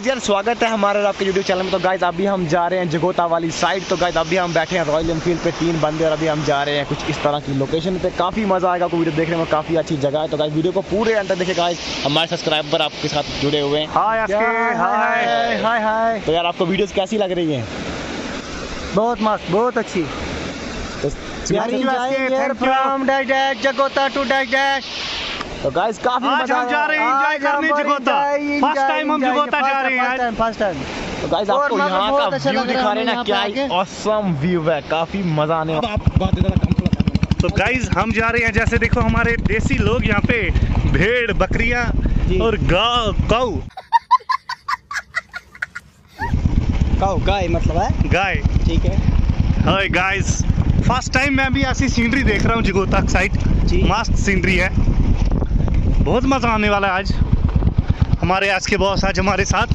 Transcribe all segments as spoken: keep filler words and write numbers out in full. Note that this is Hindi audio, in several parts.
यार स्वागत है हमारे और आपके यूट्यूब चैनल में। तो गाइस अभी हम जा रहे हैं जगोता वाली साइड। तो गाइस अभी हम बैठे हैं रॉयल एनफील्ड पे तीन बंदे और अभी हम जा रहे हैं कुछ इस तरह की लोकेशन पे। काफ़ी मज़ा आएगा, आपको वीडियो देखने में काफ़ी अच्छी जगह है। तो गाइस वीडियो को पूरे अंदर देखे। गाइस हमारे सब्सक्राइबर आपके साथ जुड़े हुए हैं। हाय हाय हाय हाय। तो यार आपको वीडियोस कैसी लग रही हैं? बहुत मस्त, बहुत अच्छी। जगोता टू डैश डैश। तो गाइस काफी मजा हम जा रहे हैं एंजॉय करने जगोता। फर्स्ट टाइम हम जगोता जा रहे हैं आज। First time. तो गाइस आपको यहाँ का व्यू दिखा रहे हैं ना, क्या ही ऑसम व्यू है, काफी मजा आने वाला। तो गाइस हम जा रहे हैं, जैसे देखो हमारे देसी लोग यहाँ पे भेड़ बकरियां और गाय काऊ काऊ गाय मतलब है गाय, ठीक है। हाय गाइस, फर्स्ट टाइम मैं भी ऐसी सीनरी देख रहा हूँ जगोता साइड। मस्त सीनरी है, बहुत मजा आने वाला है आज। हमारे आज के बॉस आज हमारे साथ।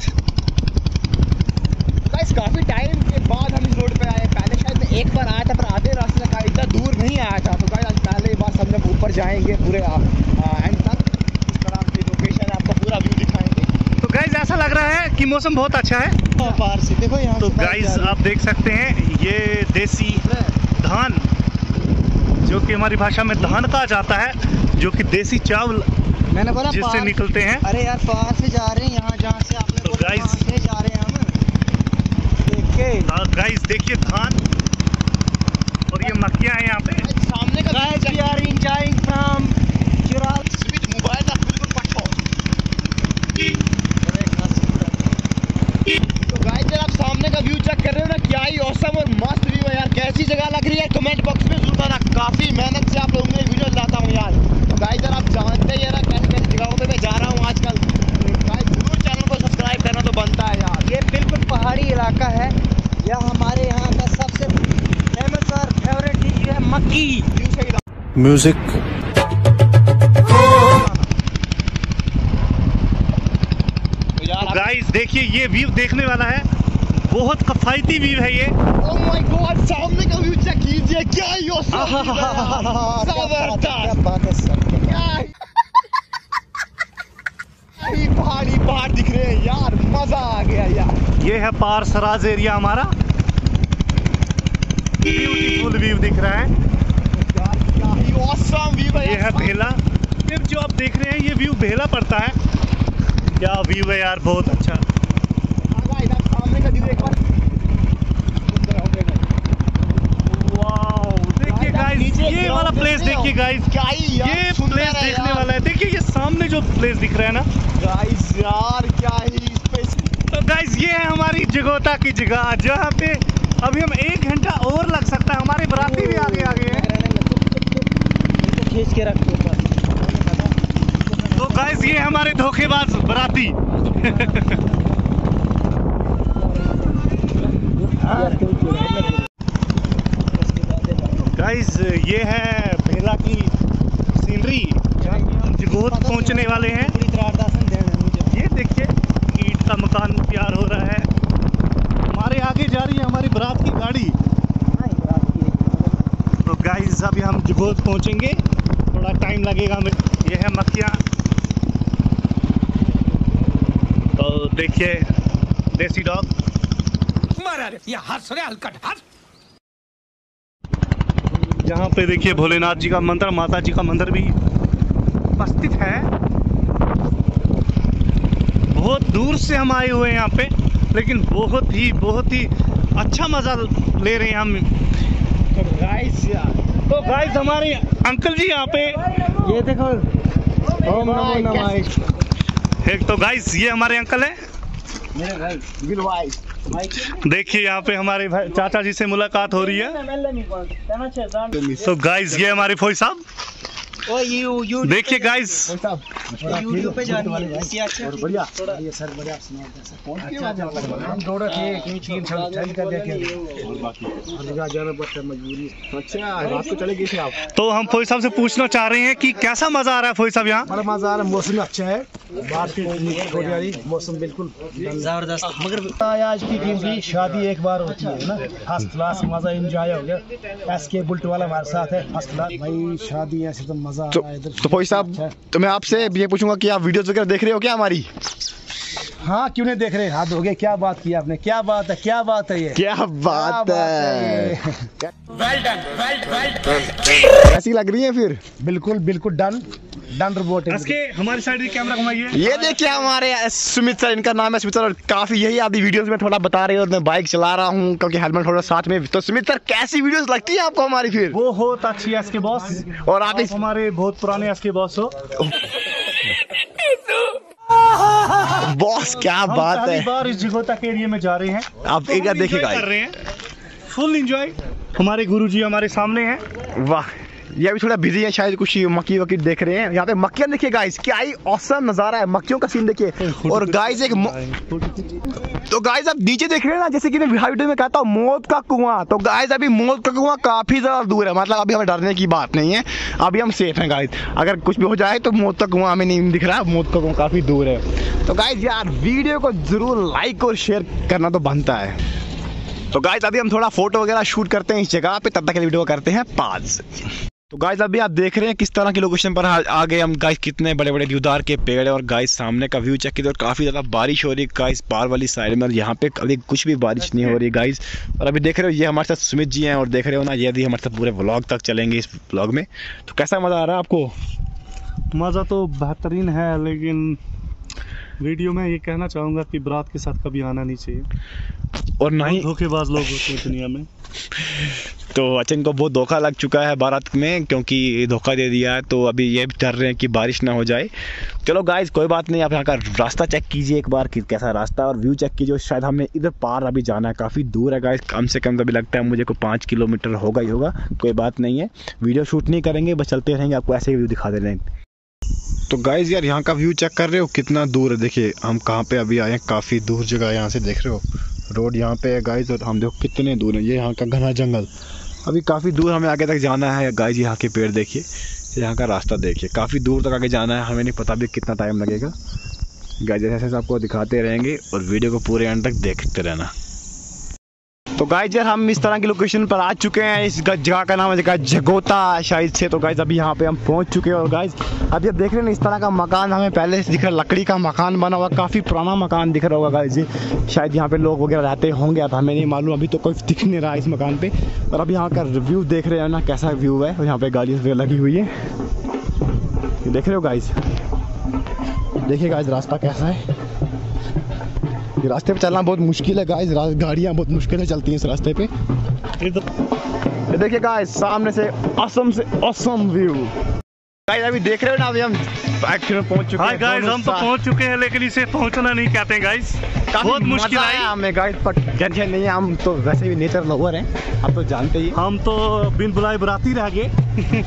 गाइस काफी टाइम के बाद हम इस रोड पे आए। पहले शायद मैं एक बार आया था पर आधे रास्ते तक इतना दूर नहीं आया था। तो गाइस आज पहले बार हम जब ऊपर जाएंगे पूरे एंड तक इस तरह की लोकेशन आपको पूरा व्यू दिखाएंगे। तो गाइस ऐसा लग रहा है कि मौसम बहुत अच्छा है। बाहर से देखो यहाँ। तो गाइस आप देख सकते हैं ये देसी धान, जो कि हमारी भाषा में धान कहा जाता है, जो कि देसी चावल मैंने बोला जिससे निकलते हैं। अरे यार पार से जा रहे हैं यहाँ, जहाँ से आपने तो बोला गाइस से जा रहे हैं हम। देखिए गाइस देखिए धान और ये मक्कियाँ हैं यहाँ पे सामने का। Guys we are enjoying from Chirag switch mobile का बिल्कुल पट्टो। तो गाइस जब आप सामने का व्यू चेक कर रहे हो ना, क्या ही ऑसम और मस्त व्यू है यार। कैसी जगह लग रही है कमेंट बॉक्स में जरूर बताना। काफी मेहनत से आप लोगों ने वीडियो लाता हूँ यार। तो गाइस जब आप जानते ही यार कैसी कैसी जगहों पे मैं जा रहा हूँ आजकल। गाइस जरूर चैनल को सब्सक्राइब करना तो बनता है यार। ये बिल्कुल पहाड़ी इलाका है। यह हमारे यहाँ का सबसे फेमस और फेवरेट चीज है मक्की। म्यूजिक। तो गाइस देखिए ये व्यू देखने वाला है, बहुत किफायती व्यू है ये। ओह माय गॉड, सामने का व्यू चेक कीजिए, क्या ही ऑसम पहाड़ी पहाड़ दिख रहे हैं यार, मजा आ गया यार। ये है पार सराज एरिया हमारा, ब्यूटीफुल व्यू दिख रहा है यार, क्या ही ऑसम व्यू है। ये है भेला, फिर जो आप देख रहे हैं ये व्यू भेला पड़ता है। क्या व्यू है यार, बहुत अच्छा। सामने का व्यू एक बार देखिए गाइस, ये वाला प्लेस देखिए गाइस, क्या ही ये प्लेस देखने वाला है। देखिए ये सामने जो प्लेस दिख रहा है ना गाइस यार, क्या ही स्पेस। तो गाइस ये है हमारी जगोता की जगह, जहाँ पे अभी हम एक घंटा और लग सकता है। हमारे बराती भी आगे आगे हैं। खींच के रख। तो गाइस ये हमारे धोखेबाज बराती। गाइस ये है भेला की सीनरी, हम जगोत पहुंचने वाले हैं। ये देखिए ईंट का मकान तैयार हो रहा है। हमारे आगे जा रही है हमारी बारात की गाड़ी। तो गाइस अभी हम जगोत पहुंचेंगे, थोड़ा टाइम लगेगा हमें। ये है मक्खियाँ, तो देखिए देसी डॉग। यहाँ पे देखिए भोलेनाथ जी का मंदिर, माता जी का मंदिर भी उपस्थित है। बहुत दूर से हम आए हुए हैं यहाँ पे, लेकिन बहुत ही बहुत ही अच्छा मजा ले रहे हैं हम। तो गाइस तो गाइस हमारे अंकल जी यहाँ पे, ये देखो ओम नमो नमः। एक तो गाइस ये हमारे अंकल है, मेरे भाई बिल भाई। देखिए यहाँ पे हमारे भाई चाचा जी से मुलाकात हो रही है। तो गाइस ये हमारे फौजी साहब। ओ यू यू देखिए गाइस यूट्यूब पे जानी है इसकी। अच्छा बढ़िया ये सर बढ़िया सुनाओ सर। कौन की आवाज हम दौड़ के एक चीज चल कर देखे और बाकी हर जगह जाना पड़ता है, मजबूरी। अच्छा रात को चले गए थे आप? तो हम फौजी साहब से पूछना चाह रहे हैं कि कैसा मजा आ रहा है फौजी साहब यहाँ? बड़ा मजा आ रहा है, मौसम अच्छा है, बात की मौसम बिल्कुल जबरदस्त। मगर आज की दिन की शादी एक बार होती है ना, फर्स्ट क्लास मजा एंजॉय हो गया। एस के बुल्ट वाला हमारे साथ है, फर्स्ट क्लास भाई शादी ऐसे तो मजा आ रहा है इधर। तो फौजी साहब तो मैं आपसे ये पूछूंगा कि आप वीडियोस वगैरह देख रहे हो क्या हमारी? हाँ क्यों नहीं देख रहे? हाथ धोगे। क्या बात की आपने, क्या बात है, क्या बात है ये, क्या बात क्या है, वेल डन, वेल वेल कैसी लग रही है फिर? बिल्कुल बिल्कुल डन डन रोबोट। इसके हमारी साइड से कैमरा घुमाइए। ये देखिए हमारे सुमित सर, इनका नाम है सुमित सर, और काफी यही आधी वीडियोस में थोड़ा बता रहे हैं, और मैं बाइक चला रहा हूँ क्योंकि हेलमेट थोड़ा साथ में। तो सुमित सर कैसी वीडियोस लगती है आपको हमारी फिर? बहुत अच्छी है इसके बॉस, और आप इस हमारे बहुत पुराने इसके बॉस हो। बॉस क्या बात पहली है, बार इस जगोता के एरिया में जा रहे हैं। आप एक बार देखिएगा, कर रहे हैं फुल एंजॉय। हमारे गुरुजी हमारे सामने हैं। वाह ये अभी थोड़ा बिजी है शायद, कुछ मक्की वक्की देख रहे हैं। यहाँ पे मक्खियाँ देखिए गाइस, क्या ही औसम नजारा है, मक्खियों का सीन देखिए। और गाइस एक तो गाइस आप नीचे देख रहे हैं ना, जैसे कि मैं वीडियो में कहता हूँ मौत का कुआं, तो गाइस अभी मौत का कुआं काफी ज्यादा दूर है, मतलब अभी हमें डरने की बात नहीं है, अभी हम सेफ हैं गाइस। अगर कुछ भी हो जाए तो मौत का कुआं हमें नहीं दिख रहा, मौत का कुआं काफी दूर है। तो गाइस यार वीडियो को जरूर लाइक और शेयर करना तो बनता है। तो गाइस अभी हम थोड़ा फोटो वगैरह शूट करते हैं इस जगह पे, तब तक के वीडियो करते हैं पाज। तो गाइस अभी आप देख रहे हैं किस तरह की लोकेशन पर आ गए हम गाइस, कितने बड़े बड़े देवदार के पेड़ है, और गाइस सामने का व्यू चेक कीजिए, और काफ़ी ज़्यादा बारिश हो रही है गाइस पार वाली साइड में, और यहाँ पे अभी कुछ भी बारिश नहीं हो रही गाइस। और अभी देख रहे हो ये हमारे साथ सुमित जी हैं, और देख रहे हो ना ये भी हमारे साथ पूरे व्लॉग तक चलेंगे इस व्लॉग में। तो कैसा मज़ा आ रहा है आपको? मज़ा तो बेहतरीन है, लेकिन वीडियो में ये कहना चाहूँगा कि बारात के साथ कभी आना नहीं चाहिए, और ना ही धोखेबाज लोग होते हैं दुनिया में। तो अचन को बहुत धोखा लग चुका है बारात में, क्योंकि धोखा दे दिया है, तो अभी ये डर रहे हैं कि बारिश ना हो जाए। चलो गाइस कोई बात नहीं, आप यहाँ का रास्ता चेक कीजिए एक बार कि कैसा रास्ता, और व्यू चेक कीजिए। शायद हमें इधर पार अभी जाना है, काफ़ी दूर है गाइस, कम से कम तो अभी लगता है मुझे को पाँच किलोमीटर होगा ही होगा। कोई बात नहीं है, वीडियो शूट नहीं करेंगे, बस चलते रहेंगे, आपको ऐसे ही व्यू दिखा दे रहे हैं। तो गाइस यार यहाँ का व्यू चेक कर रहे हो कितना दूर है, देखिए हम कहाँ पे अभी आए हैं, काफ़ी दूर जगह यहाँ से देख रहे हो, रोड यहाँ पे है गाइस, और हम देखो कितने दूर है, ये यहाँ का घना जंगल, अभी काफ़ी दूर हमें आगे तक जाना है गाइस। यहाँ के पेड़ देखिए, यहाँ का रास्ता देखिए, काफ़ी दूर तक आगे जाना है, हमें नहीं पता भी कितना टाइम लगेगा गाइस। जैसे जैसे आपको दिखाते रहेंगे, और वीडियो को पूरे एंड तक देखते रहना। तो गाइस यार हम इस तरह की लोकेशन पर आ चुके हैं, इस जगह का नाम है जगोता शायद से। तो गाइस अभी यहाँ पे हम पहुँच चुके हैं, और गाइस अभी आप देख रहे हैं इस तरह का मकान हमें पहले से दिख रहा है, लकड़ी का मकान बना हुआ, काफ़ी पुराना मकान दिख रहा होगा गाइस जी, शायद यहाँ पे लोग वगैरह रहते होंगे, अब हमें नहीं मालूम, अभी तो कोई दिख नहीं रहा है इस मकान पे। और अभी यहाँ का व्यू देख रहे हैं ना कैसा व्यू है, और यहाँ पे गाड़ी वगैरह लगी हुई है, ये देख रहे हो गाइस, देखिए गाइस रास्ता कैसा है, ये रास्ते पे चलना बहुत मुश्किल है गाइस, गाड़ियाँ बहुत मुश्किल से चलती हैं इस रास्ते पे। ये देखिए गाइस सामने से असम से असम व्यू गाइस, अभी देख रहे हो ना, अभी हम एक्चुअली में पहुंच चुके हैं गाइस, हम तो पहुंच चुके हैं, लेकिन इसे पहुंचना नहीं कहते हैं गाइस, बहुत मुश्किल है हमें गाइस, पर टेंशन नहीं है, हम तो वैसे भी नेचर लवर हैं, आप तो जानते ही, हम तो बिन बुलाए बराती रह गए।